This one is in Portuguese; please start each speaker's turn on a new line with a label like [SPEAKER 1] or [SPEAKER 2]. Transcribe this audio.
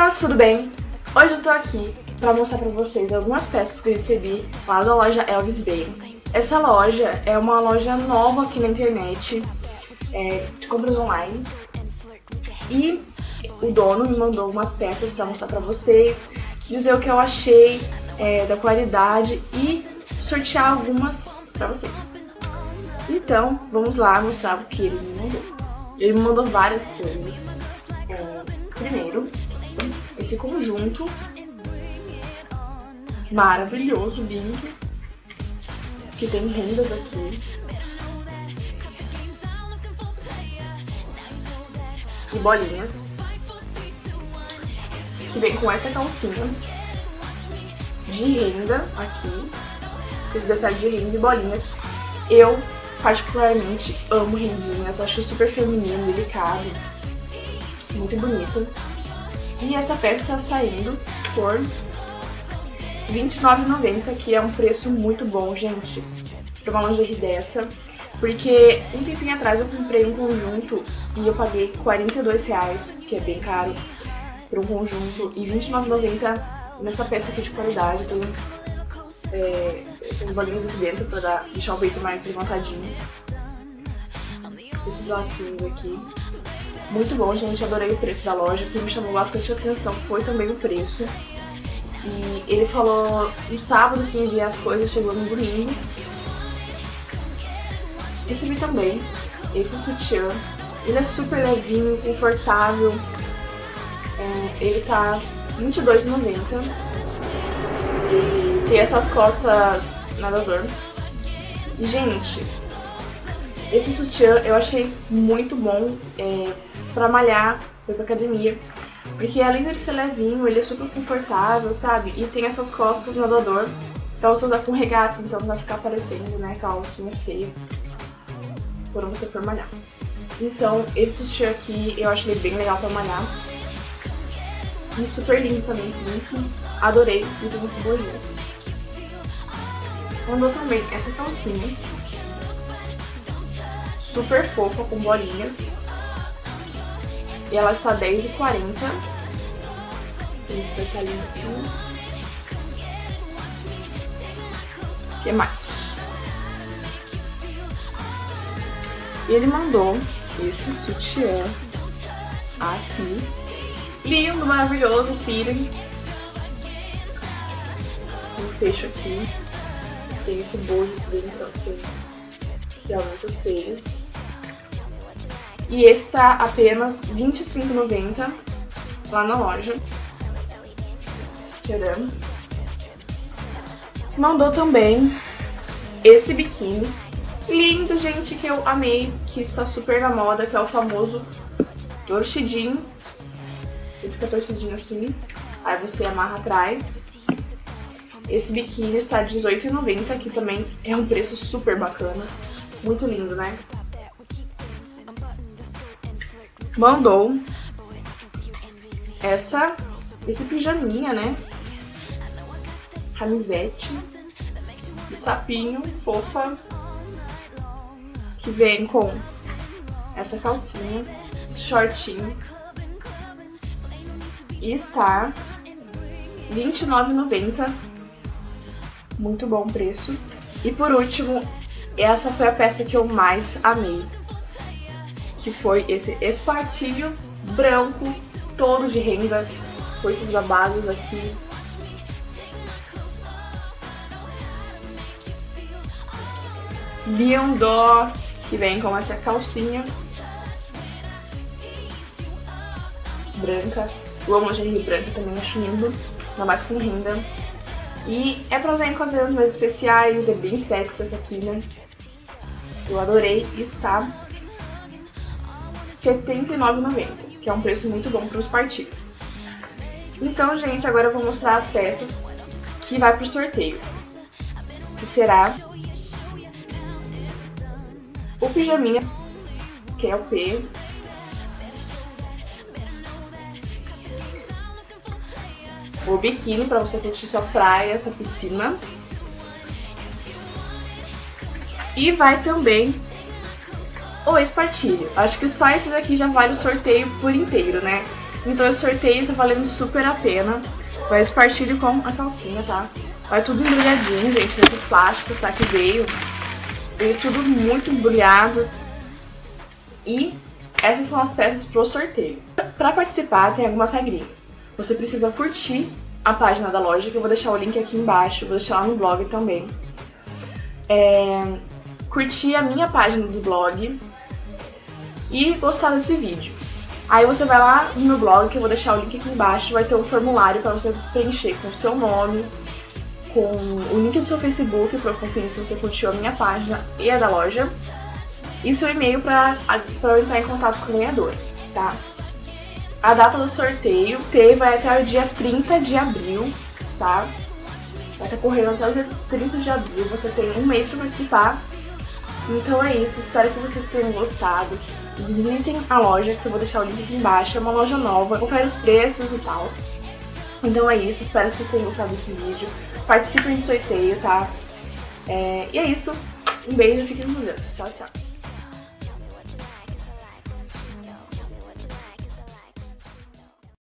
[SPEAKER 1] Meninas, tudo bem? Hoje eu tô aqui pra mostrar pra vocês algumas peças que eu recebi lá da loja Elvis Bale. Essa loja é uma loja nova aqui na internet, de compras online. E o dono me mandou algumas peças pra mostrar pra vocês, dizer o que eu achei da qualidade e sortear algumas pra vocês. Então, vamos lá mostrar o que ele me mandou. Ele me mandou várias coisas. Primeiro, esse conjunto maravilhoso, lindo, que tem rendas aqui. E bolinhas. Que vem com essa calcinha de renda aqui. Esse detalhe de renda e bolinhas. Eu particularmente amo rendinhas, acho super feminino, delicado, muito bonito. E essa peça está saindo por R$29,90, que é um preço muito bom, gente, para uma lingerie dessa. Porque um tempinho atrás eu comprei um conjunto e eu paguei R$42, que é bem caro para um conjunto, e R$29,90 nessa peça aqui de qualidade. Tem essas bolinhas aqui dentro para deixar o peito mais levantadinho. Esses lacinhos aqui. Muito bom, gente. Adorei o preço da loja. O que me chamou bastante atenção foi também o preço. E ele falou no sábado que envia as coisas, chegou no domingo. Recebi também esse sutiã. Ele é super levinho, confortável. Ele tá R$22,90. Tem essas costas nadador. E, gente, esse sutiã eu achei muito bom pra malhar, pra ir pra academia. Porque além dele ser levinho, ele é super confortável, sabe? E tem essas costas nadador pra você usar com regata, então não vai ficar parecendo, né, calcinha feia quando você for malhar. Então, esse sutiã aqui eu acho ele bem legal pra malhar. E super lindo também, link. Adorei, e tem esse bolinho. Mandou também essa calcinha super fofa com bolinhas. E ela está R$10,40. Tem esse detalhinho aqui. O que mais? E ele mandou esse sutiã aqui. Lindo, maravilhoso, pirem. Um fecho aqui. Tem esse bojo dentro, que aumenta os seios. E esse tá apenas R$25,90 lá na loja. Tcharam. Mandou também esse biquíni lindo, gente, que eu amei, que está super na moda, que é o famoso torcidinho. Ele fica torcidinho assim, aí você amarra atrás. Esse biquíni está R$18,90, que também é um preço super bacana. Muito lindo, né? Mandou esse pijaminha, né? Camisete de sapinho, fofa, que vem com essa calcinha, esse shortinho. E está R$29,90. Muito bom o preço. E por último, essa foi a peça que eu mais amei, que foi esse espartilho branco, todo de renda, com esses babados aqui. Lindo! Que vem com essa calcinha branca. Eu amo lingerie branca também, acho lindo, ainda mais com renda. E é pra usar em ocasiões mais especiais, é bem sexy essa aqui, né? Eu adorei e está R$79,90, que é um preço muito bom para os partidos. Então, gente, agora eu vou mostrar as peças que vai pro sorteio. Que será o pijaminha, que é o P. O biquíni para você curtir sua praia, sua piscina. E vai também o espartilho. Acho que só esse daqui já vale o sorteio por inteiro, né? Então esse sorteio tá valendo super a pena. Vai espartilho com a calcinha, tá? Vai tudo embrulhadinho, gente, nesses plásticos, tá? Que veio tudo muito embrulhado. E essas são as peças pro sorteio. Para participar tem algumas regrinhas. Você precisa curtir a página da loja, que eu vou deixar o link aqui embaixo, vou deixar lá no blog também. Curtir a minha página do blog e gostar desse vídeo. Aí você vai lá no meu blog, que eu vou deixar o link aqui embaixo, vai ter um formulário para você preencher com o seu nome, com o link do seu Facebook para eu conferir se você curtiu a minha página e a da loja, e seu e-mail para eu entrar em contato com o ganhador, tá? A data do sorteio vai até o dia 30 de abril, tá? Vai estar correndo até o dia 30 de abril, você tem um mês para participar. Então é isso, espero que vocês tenham gostado. Visitem a loja, que eu vou deixar o link aqui embaixo, é uma loja nova, confere os preços e tal. Então é isso, espero que vocês tenham gostado desse vídeo. Participem do sorteio, tá? E é isso, um beijo, fiquem com Deus. Tchau, tchau.